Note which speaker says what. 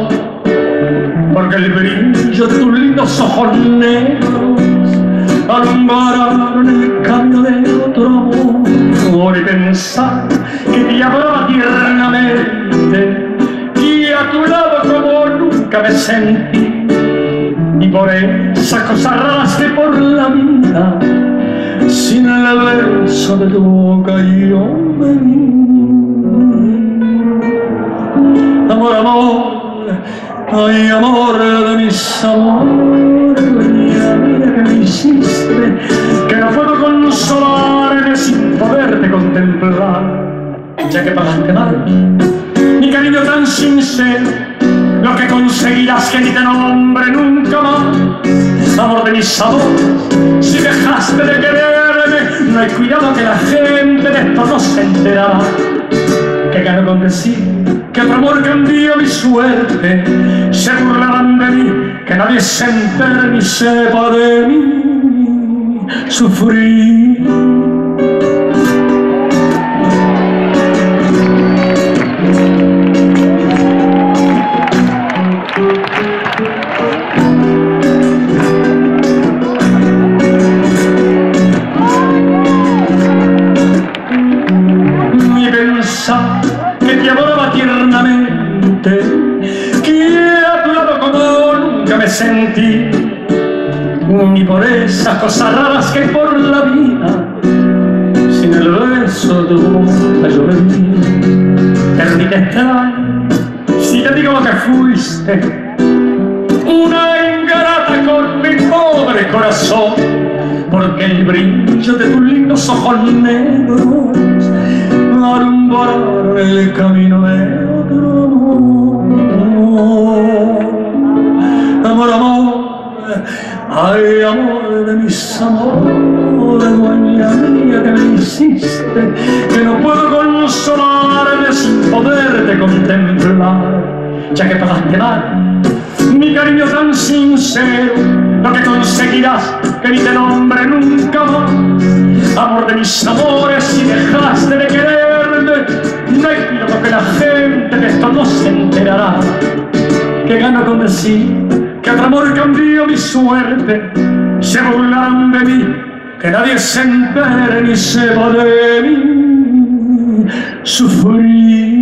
Speaker 1: porque el brillo de tus lindos ojos negros alumbraron el camino de otro amor. Y pensar que te amaba tiernamente y a tu lado como nunca me sentí, y por esas cosas raras que por la vida sin el beso de tu boca yo me vi. Amor, amor, ay, amor de mis amores, mira que me hiciste, que no puedo consolarme sin poderte contemplar, ya que pagaste mal mi cariño tan sincero, lo que conseguirás que ni te nombre nunca más. Amor de mis amores, si dejaste de quererme, no hay cuidado que la gente de esto no se enterará, que gano con decir que por amor cambió mi suerte. Se burlarán de mí, que nadie se entere ni sepa de mí sufrir. Y pensar que te amaba tiernamente, que a tu lado como nunca me sentí, y por esas cosas raras que por la vida sin el beso de tu boca yo me vi. Perdí que extraño si te digo lo que fuiste, una ingrata con mi pobre corazón, porque el brillo de tus lindos ojos negros alumbraron el camino de otro amor. Amor, amor, ay, amor de mis amores, dueña mía que me hiciste, que no puedo consolarme sin poderte contemplar, ya que pagaste mal mi cariño tan sincero, lo que conseguirás que ni te nombre nunca más. Amor de mis amores, si dejaste de quererme, no hay cuidado que la gente de esto no se enterará, que gano con decir que otro amor cambió mi suerte. Se burlarán de mí, que nadie se entere ni sepa de mí sufrir.